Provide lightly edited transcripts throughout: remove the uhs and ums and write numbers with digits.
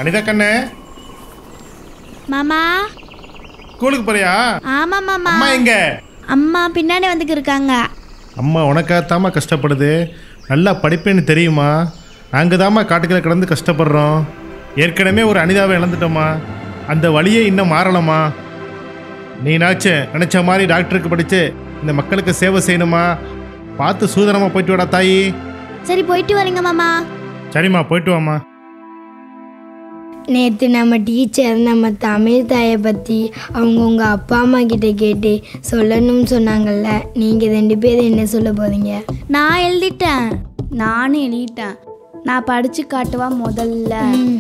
அனிதா கண்ணே. மாமா ஸ்கூலுக்கு போறியா? ஆமா மாமா. அம்மா எங்க? அம்மா பின்னாடி வந்துக்கு இருக்காங்க. அம்மா உனக்காகத்தாம்மா கஷ்டப்படுது. நல்லா படிப்பேன்னு தெரியுமா? நாங்கள் தாம்மா காட்டுக்களை கிடந்து கஷ்டப்படுறோம். ஏற்கனவே ஒரு அனிதாவை இழந்துட்டோம்மா. அந்த வழியே இன்னும் மாறலம்மா. நீனாச்சு நினச்ச மாதிரி டாக்டருக்கு படித்து இந்த மக்களுக்கு சேவை செய்யணுமா? பார்த்து சூதனமாக போயிட்டு வாடா தாயி. சரி போயிட்டு வரீங்க மாமா. சரிம்மா போயிட்டு வாம்மா. நேற்று நம்ம டீச்சர் நம்ம தமிழ் தாயை பற்றி அவங்கவுங்க அப்பா அம்மா கிட்ட கேட்டு சொல்லணும்னு சொன்னாங்கல்ல. நீங்கள் 2 பேரும் என்ன சொல்ல போகிறீங்க? நான் எழுதிட்டேன். நானும் எழுதிட்டேன். நான் படித்து காட்டுவா முதல்ல.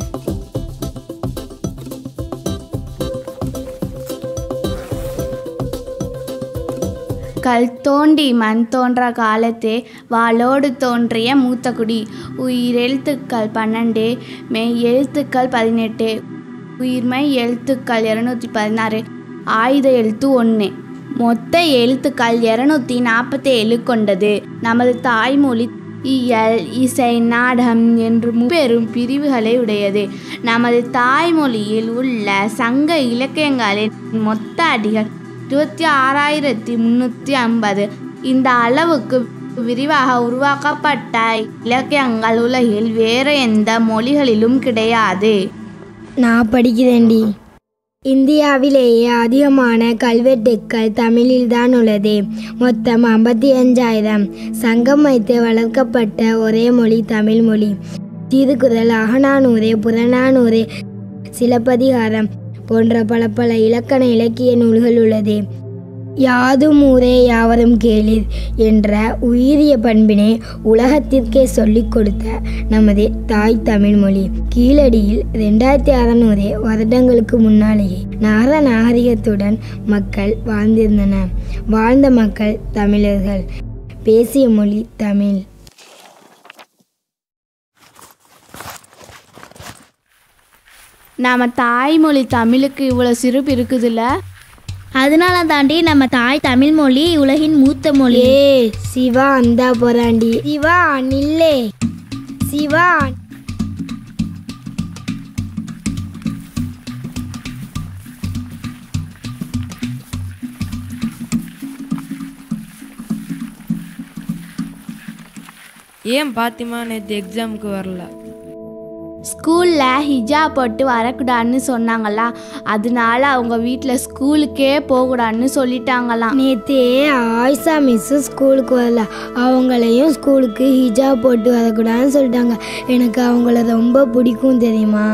கல் தோண்டி மண் தோன்ற காலத்தே வாளோடு தோன்றிய மூத்த குடி. உயிரெழுத்துக்கள் 12, மெய் எழுத்துக்கள் 18, உயிர்மெய் எழுத்துக்கள் 216, ஆயுத எழுத்து 1. மொத்த எழுத்துக்கள் 247 கொண்டது. நமது தாய்மொழி இயல், இசை, நாடகம் என்று பெரும் பிரிவுகளை உடையது. நமது தாய்மொழியில் உள்ள சங்க இலக்கியங்களின் மொத்த அடிகள் 26,350. இந்த அளவுக்கு விரிவாக உருவாக்கப்பட்ட இலக்கியங்கள் உலகில் வேறு எந்த மொழிகளிலும் கிடையாது. நான் படிக்கிறேன்டி. இந்தியாவிலேயே அதிகமான கல்வெட்டுக்கள் தமிழில் தான் உள்ளது. மொத்தம் 55,000. சங்கம் வைத்து வளர்க்கப்பட்ட ஒரே மொழி தமிழ் மொழி. திருக்குறள், அகநானூறு, புறநானூறு, சிலப்பதிகாரம் போன்ற பல இலக்கண இலக்கிய நூல்கள் உள்ளது. யாதும் ஊரே யாவரும் கேளீர் என்ற உயரிய பண்பினை உலகத்திற்கே சொல்லிக் கொடுத்த நமது தாய் தமிழ் மொழி கீழடியில் 2600 வருடங்களுக்கு முன்னாலேயே நகர நாகரிகத்துடன் மக்கள் வாழ்ந்திருந்தனர். வாழ்ந்த மக்கள் தமிழர்கள். பேசிய மொழி தமிழ். நம்ம தாய்மொழி தமிழுக்கு இவ்வளோ சிறப்பு இருக்குதுல்ல. அதனால தாண்டி நம்ம தாய் தமிழ் மொழி உலகின் மூத்த மொழி. சிவா அந்தா போறாண்டி. சிவா நில்லே. சிவா ஏன் பாத்திமா நேற்று எக்ஸாமுக்கு வரல? ஸ்கூலில் ஹிஜாப் போட்டு வரக்கூடாதுன்னு சொன்னாங்களா, அதனால அவங்க வீட்டில் ஸ்கூலுக்கே போகக்கூடாதுன்னு சொல்லிட்டாங்களாம். நேற்று ஆயிஷா மிஸ்ஸும் ஸ்கூலுக்கு வரல. அவங்களையும் ஸ்கூலுக்கு ஹிஜாப் போட்டு வரக்கூடாதுன்னு சொல்லிட்டாங்க. எனக்கு அவங்கள ரொம்ப பிடிக்கும் தெரியுமா?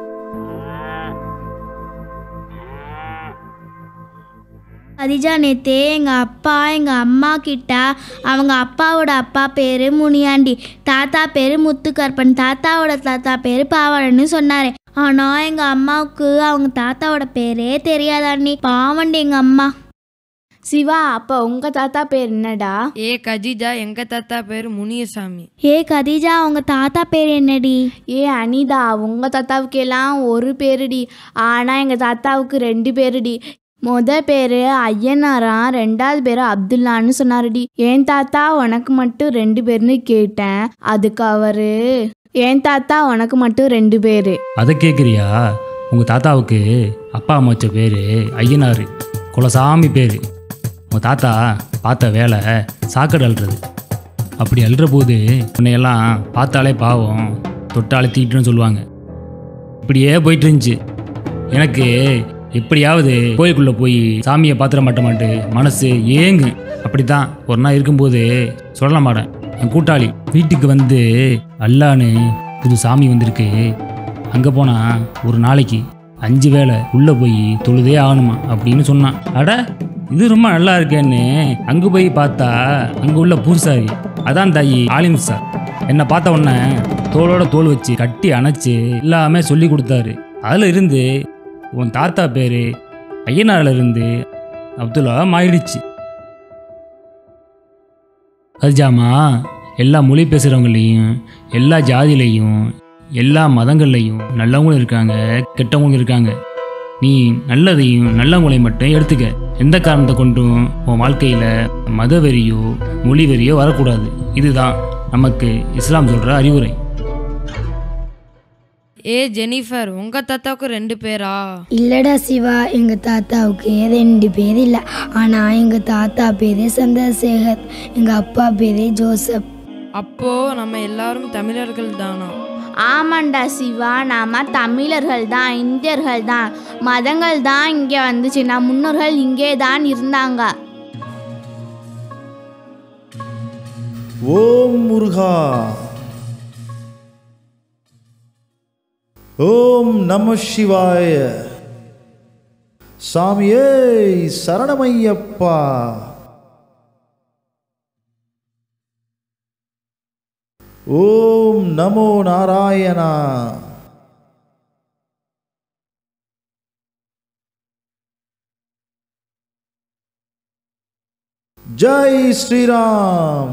கதிஜா நேற்று எங்கள் அப்பா எங்கள் அம்மா கிட்ட அவங்க அப்பாவோட அப்பா பேர் முனியாண்டி, தாத்தா பேர் முத்துக்கருப்பன், தாத்தாவோட தாத்தா பேர் பாவாடன்னு சொன்னார். ஆனால் எங்கள் அம்மாவுக்கு அவங்க தாத்தாவோட பேரே தெரியாதாண்டி. பாவண்டி எங்கள் அம்மா. சிவா, அப்போ உங்கள் தாத்தா பேர் என்னடா? ஏ கஜிஜா, எங்கள் தாத்தா பேர் முனியசாமி. ஏ கதிஜா, உங்கள் தாத்தா பேர் என்னடி? ஏ அனிதா, உங்கள் தாத்தாவுக்கெல்லாம் ஒரு பேருடி. ஆனால் எங்கள் தாத்தாவுக்கு 2 பேருடி. பேர் ஐயனாராம், 2வது பேர் அப்துல்லான்னு சொன்னாருடி. என் தாத்தா உனக்கு மட்டும் 2 பேர்னு கேட்டேன். அதுக்கு அவரு என் தாத்தா உனக்கு மட்டும் 2 பேர். அதை கேட்குறியா? உங்கள் தாத்தாவுக்கு அப்பா அம்மா வச்ச பேர் ஐயனார், குலசாமி பேர். உங்கள் தாத்தா பார்த்த வேலை சாக்கடை அல்றது. அப்படி அல்ற போது உன்னையெல்லாம் பார்த்தாலே பாவம், தொட்டாலே தீட்டுன்னு சொல்லுவாங்க. இப்படியே போயிட்டு இருந்துச்சு. எனக்கு எப்படியாவது கோயிலுக்குள்ளே போய் சாமியை பார்த்துட மாட்டேமாட்டு மனசு ஏங்கு. அப்படி தான் ஒரு நாள் இருக்கும்போது சொல்ல மாட்டேன், என் கூட்டாளி வீட்டுக்கு வந்து அல்லான்னு புது சாமி வந்திருக்கு, அங்கே போனால் ஒரு நாளைக்கு 5 வேளை உள்ளே போய் தொழுதே ஆகணுமா அப்படின்னு சொன்னான். அட இது ரொம்ப நல்லா இருக்கேன்னு அங்கே போய் பார்த்தா அங்கே உள்ள பூசாரி, அதான் தாயி ஆலிம் சார், என்னை பார்த்த உடனே தோளோட தோல் வச்சு கட்டி அணைச்சி எல்லாமே சொல்லி கொடுத்தாரு. அதில் இருந்து உன் தாத்தா பேர் ஐயனாரில் இருந்து அப்துல்லா மாறிடுச்சு. கதிஜாமா, எல்லா மொழி பேசுகிறவங்களையும், எல்லா ஜாதியிலையும், எல்லா மதங்கள்லையும் நல்லவங்களும் இருக்காங்க, கெட்டவங்களும் இருக்காங்க. நீ நல்லதையும் நல்லவங்களையும் மட்டும் எடுத்துக்க. எந்த காரணத்தை கொண்டும் உன் வாழ்க்கையில் மதவெறியோ மொழி வெறியோ வரக்கூடாது. இதுதான் நமக்கு இஸ்லாம் சொல்கிற அறிவுரை. ஜெனிஃபர், உங்க தாத்தாவுக்கு 2 பேரா? இல்லடா சிவா, எங்கள் தாத்தாவுக்கு 2 பேர் இல்லை. ஆனால் எங்கள் தாத்தா பேர் சந்திரசேகர், எங்கள் அப்பா பேர் ஜோசப். அப்போ நம்ம எல்லாரும் தமிழர்கள் தானா? ஆமாண்டா சிவா, நாம தமிழர்கள் தான், இந்தியர்கள் தான். மதங்கள் தான் இங்கே வந்துச்சு, நம் முன்னோர்கள் இங்கே தான் இருந்தாங்க. ஓம் முருகா, ஓம் நம சிவாய, சாமியே சரணமையப்பா, ஓம் நமோ நாராயணா. ஜெய் ஸ்ரீராம்.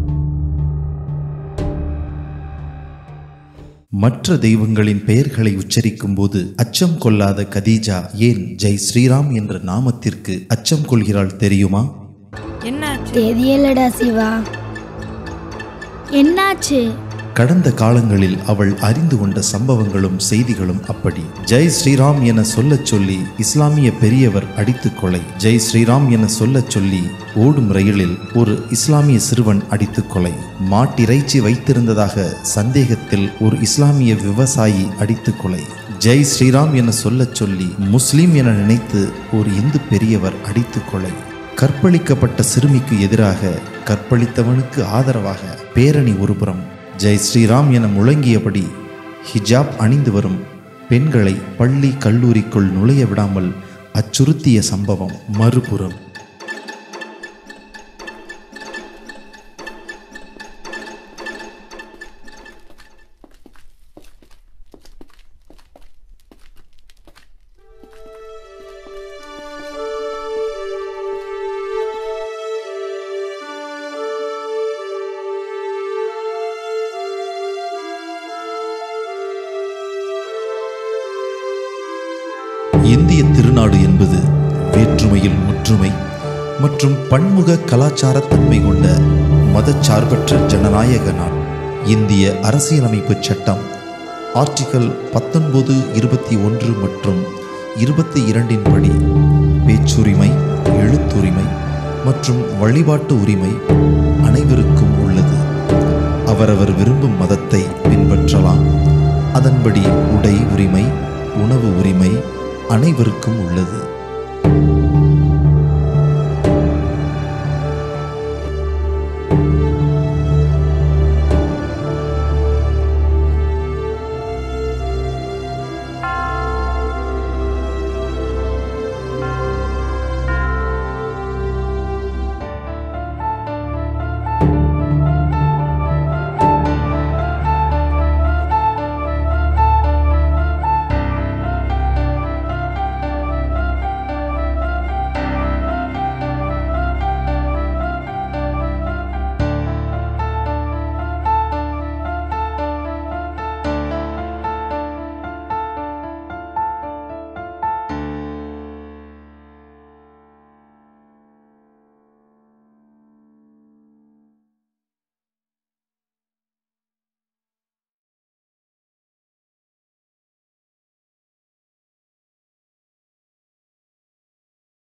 மற்ற தெய்வங்களின் பெயர்களை உச்சரிக்கும் போது அச்சம் கொள்ளாத கதீஜா ஏன் ஜெய் ஸ்ரீராம் என்ற நாமத்திற்கு அச்சம் கொள்கிறாள் தெரியுமா? என்னாச்சு? தெரியலடா சிவா. என்னாச்சு? கடந்த காலங்களில் அவள் அறிந்து கொண்ட சம்பவங்களும் செய்திகளும் அப்படி. ஜெய் ஸ்ரீராம் என சொல்லச் சொல்லி இஸ்லாமிய பெரியவர் அடித்து கொலை. ஜெய் ஸ்ரீராம் என சொல்லச் சொல்லி ஓடும் ரயிலில் ஒரு இஸ்லாமிய சிறுவன் அடித்து கொலை. மாட்டிறைச்சி வைத்திருந்ததாக சந்தேகத்தில் ஒரு இஸ்லாமிய விவசாயி அடித்து கொலை. ஜெய் ஸ்ரீராம் என சொல்லச் சொல்லி முஸ்லிம் என நினைத்து ஒரு இந்து பெரியவர் அடித்து கொலை. கற்பழிக்கப்பட்ட சிறுமிக்கு எதிராக கற்பழித்தவனுக்கு ஆதரவாக பேரணி ஒருபுறம். ஜெய் ஸ்ரீராம் என முழங்கியபடி ஹிஜாப் அணிந்து வரும் பெண்களை பள்ளி கல்லூரிக்குள் நுழைய விடாமல் அச்சுறுத்திய சம்பவம் மறுபுறம். இந்திய திருநாடு என்பது வேற்றுமையில் ஒற்றுமை மற்றும் பன்முக கலாச்சார தன்மை கொண்ட மதச்சார்பற்ற ஜனநாயக நாடு. இந்திய அரசியலமைப்பு சட்டம் ஆர்டிகல் 19, 21 மற்றும் 22 படி பேச்சுரிமை, எழுத்துரிமை மற்றும் வழிபாட்டு உரிமை அனைவருக்கும் உள்ளது. அவரவர் விரும்பும் மதத்தை பின்பற்றலாம். அதன்படி உடை உரிமை, உணவு உரிமை அனைவருக்கும் உள்ளது.